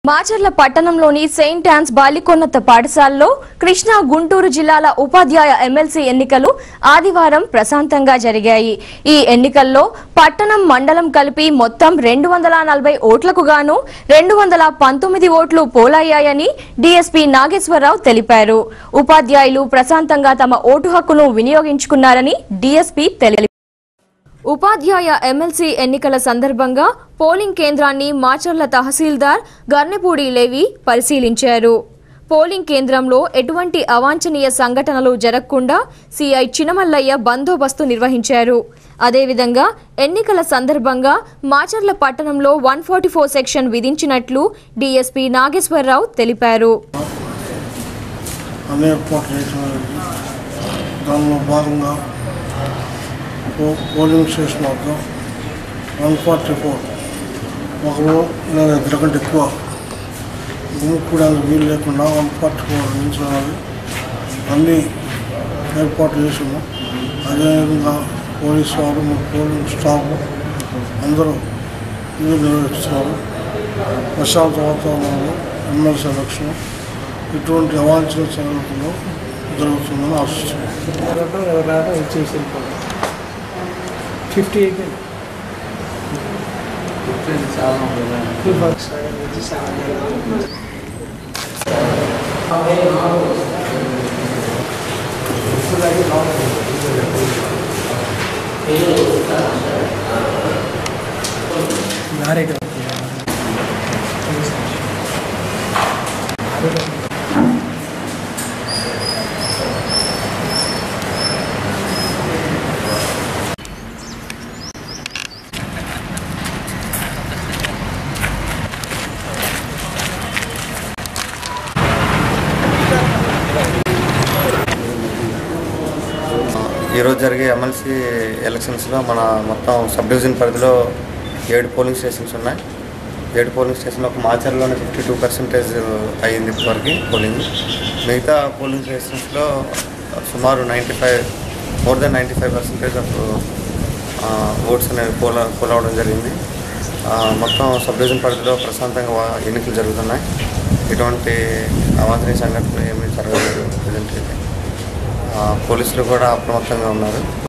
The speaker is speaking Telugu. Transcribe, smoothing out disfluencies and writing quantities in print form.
మాచర్ల పట్టణంలోని సెయింట్ ఆన్స్ బాలికోన్నత పాఠశాలలో కృష్ణా గుంటూరు జిల్లాల ఉపాధ్యాయ ఎమ్మెల్సీ ఎన్నికలు ఆదివారం ప్రశాంతంగా జరిగాయి। ఈ ఎన్నికల్లో పట్టణం మండలం కలిపి మొత్తం 240 ఓట్లకు గాను 219 ఓట్లు పోలయ్యాయని డీఎస్పీ నాగేశ్వరరావు తెలిపారు। ఉపాధ్యాయులు ప్రశాంతంగా తమ ఓటు హక్కును వినియోగించుకున్నారని డీఎస్పీ తెలిపారు। ఉపాధ్యాయ ఎమ్మెల్సీ ఎన్నికల సందర్భంగా పోలింగ్ కేంద్రాన్ని మాచర్ల తహసీల్దార్ గర్నెపూడి లేవి పరిశీలించారు। పోలింగ్ కేంద్రంలో ఎటువంటి అవాంఛనీయ సంఘటనలు జరగకుండా సిఐ చినమల్లయ్య బందోబస్తు నిర్వహించారు। అదేవిధంగా ఎన్నికల సందర్భంగా మాచర్ల పట్టణంలో 144 సెక్షన్ విధించినట్లు డీఎస్పీ నాగేశ్వరరావు తెలిపారు। పోలింగ్ స్టేషన్ వద్ద 144 ఒకరు లేదా ఇద్దరు కంటే ఎక్కువ గుమ్ముకోవడానికి వీలు లేకుండా 144 నిలిచాలి అన్నీ ఏర్పాట్లు చేసాము। అదేవిధంగా పోలీసు వారు పోలింగ్ స్టాఫ్ అందరూ ఇవి నిర్వహిస్తున్నారు। ప్రశాంత వాతావరణంలో ఎమ్మెల్సీ ఎలక్షన్ ఇటువంటి అవాంఛనీయ సంఘటనలు జరుగుతుందని ఆశిస్తున్నాను। 50 ఈరోజు జరిగే ఎమ్మెల్సీ ఎలక్షన్స్లో మన మొత్తం సబ్ డివిజన్ పరిధిలో 7 పోలింగ్ స్టేషన్స్ ఉన్నాయి। 7 పోలింగ్ స్టేషన్లో ఒక మాచర్లోనే 52% అయ్యింది ఇప్పటివరకు పోలింగ్। మిగతా పోలింగ్ స్టేషన్స్లో సుమారు మోర్ దెన్ 95% ఆఫ్ ఓట్స్ అనేవి పోల్ అవ్వడం జరిగింది। మొత్తం సబ్ డివిజన్ పరిధిలో ప్రశాంతంగా ఎన్నికలు జరుగుతున్నాయి। ఎటువంటి అవాంఛనీయ సంఘటనలు ఏమీ జరగలేదు। ప్రజెంట్ అయితే పోలీసులు కూడా అప్రమత్తంగా ఉన్నారు।